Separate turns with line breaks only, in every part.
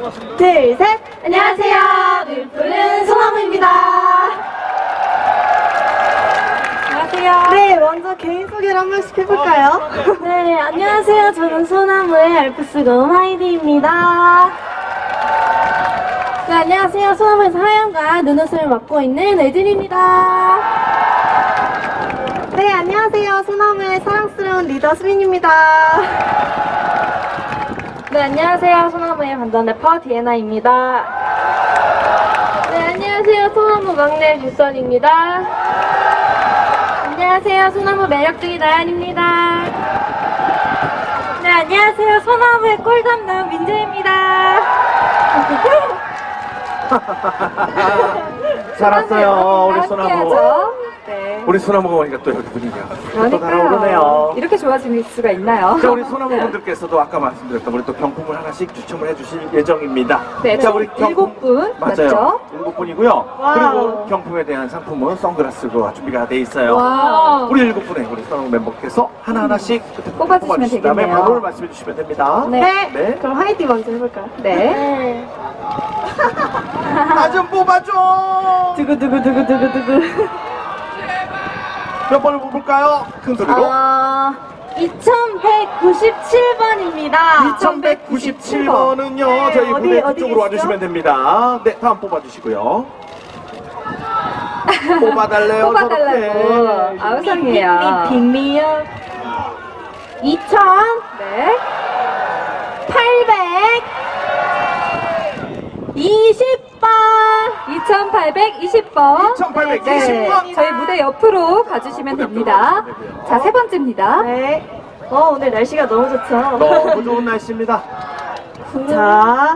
둘, 셋! 안녕하세요. 늘푸른 소나무입니다. 안녕하세요. 네, 먼저 개인 소개를 한 번씩 해볼까요? 네, 안녕하세요. 저는 소나무의 알프스곰 하이디입니다. 네, 안녕하세요. 소나무에서 하얀과 눈웃음을 맡고 있는 애진입니다. 네, 안녕하세요. 소나무의 사랑스러운 리더 수민입니다. 네, 안녕하세요. 소나무의 반전 래퍼 디에나입니다. 네, 안녕하세요. 소나무 막내 뷰선입니다. 안녕하세요. 소나무 매력적인 나연입니다. 네, 안녕하세요. 소나무의 꿀 담당 민재입니다.
잘 왔어요, 우리 소나무.
네.
우리 소나무가 오니까 또 이렇게 분위기가 또 달아오르네요.
이렇게 좋아질 수가 있나요?
자, 우리 소나무분들께서도 아까 말씀드렸던 우리 또 경품을 하나씩 추첨을 해주실 예정입니다.
네,
자, 우리
일곱 분
맞아요.
맞죠?
7분이고요.
와우.
그리고 경품에 대한 상품은 선글라스가 준비가 돼 있어요.
와우.
우리 7분의 우리 소나무 멤버께서 하나하나씩
뽑아주시면
뽑아주신 다음에
되겠네요.
번호를 말씀해 주시면 됩니다.
네.
네.
그럼 하이디 먼저 해볼까요? 네.
나 좀 뽑아줘!
두구두구두구두구두구.
몇 번을 뽑을까요? 큰 소리로.
2197번입니다.
2197번은요, 저희
어디,
무대
어디
뒤쪽으로
계시죠?
와주시면 됩니다. 네, 다음 뽑아주시고요. 뽑아달래요,
뽑아달라고. 아우성이에요. 빅미요. 2000. 네. 820번. 2820번.
2820번.
네, 저희 무대 옆으로 가주시면 됩니다. 자, 세 번째입니다. 네. 오늘 날씨가 너무 좋죠?
너무 좋은 날씨입니다.
자,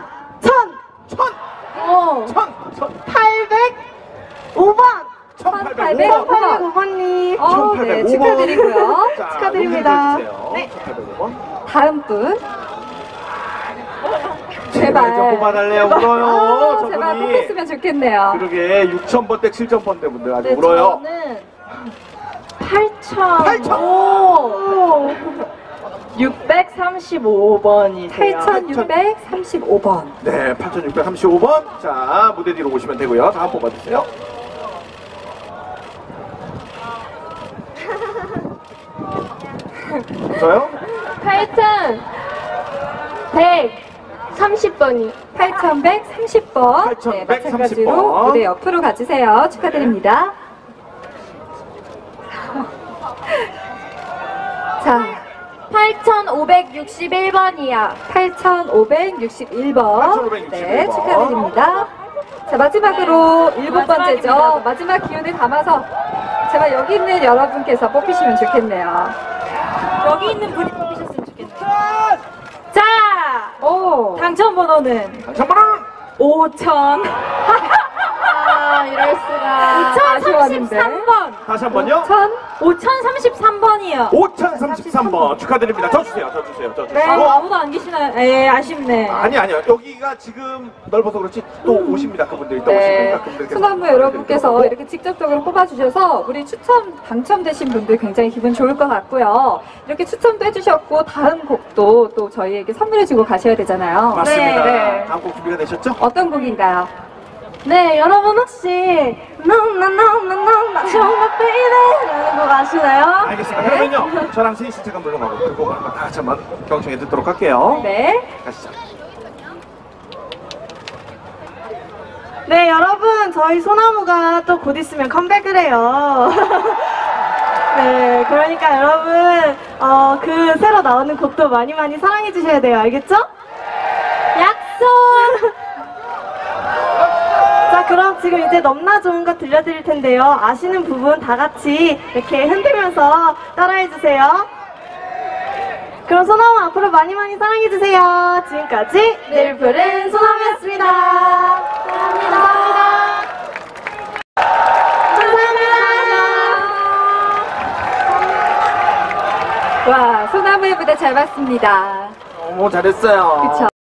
805번.
1805번.
1805번님. 네, 축하드리고요.
자,
축하드립니다.
용기를
네.
내주세요. 1805번.
다음 분.
제발 좀 뽑아달래요. 울어요.
제발
저분이.
뽑혔으면 좋겠네요.
그러게 6,000번대 7,000번대 분들 아주
네,
울어요.
저는 8,000. 635번이세요. 8,635번.
네, 8,635번. 자, 무대 뒤로 오시면 되고요. 다음 뽑아주세요. 저요?
8,130번이. 8,130번. 네,
8,130번.
마찬가지로 무대 옆으로 가주세요. 축하드립니다. 자, 8,561번이야. 8,561번. 네, 축하드립니다. 자, 마지막으로 7번째죠. 마지막 기운을 담아서 제발 여기 있는 여러분께서 뽑히시면 좋겠네요. 여기 있는 분이 뽑히셨으면 좋겠네요. 자, 당첨번호는
당첨번호는
5,000. 이럴 수가. 5,033번.
다시 한 번요.
5,033번이요.
5,033번 축하드립니다. 저 주세요. 저 주세요. 저 주세요.
네, 아무도 안 계시나요? 예, 아쉽네.
아니요. 여기가 지금 넓어서 그렇지 또 오십니다. 그분들이 또
네,
오십니다. 그분들께서.
소나무 여러분께서 이렇게 직접적으로 뽑아주셔서 우리 당첨되신 분들 굉장히 기분 좋을 것 같고요. 이렇게 추첨도 해주셨고 다음 곡도 또 저희에게 선물해주고 가셔야 되잖아요.
맞습니다.
네.
다음 곡 준비가 되셨죠?
어떤 곡인가요? 네, 여러분 혹시 정말 baby 라는 곡 아시나요?
알겠습니다. 그러면요, 저랑 세이씨 잠깐 물러가고 그 곡을 한번 다 같이 한번 경청해 듣도록 할게요.
네.
가시죠.
네, 여러분 저희 소나무가 또 곧 있으면 컴백을 해요. 네, 그러니까 여러분 그 새로 나오는 곡도 많이 사랑해 주셔야 돼요. 알겠죠? 약속! 자, 그럼 지금 이제 넘나 좋은 거 들려드릴 텐데요. 아시는 부분 다 같이 이렇게 흔들면서 따라해 주세요. 그럼 소나무 앞으로 많이 사랑해주세요. 지금까지 늘푸른 소나무였습니다. 감사합니다. 와, 소나무의 무대 잘 봤습니다.
너무 잘했어요.
그쵸?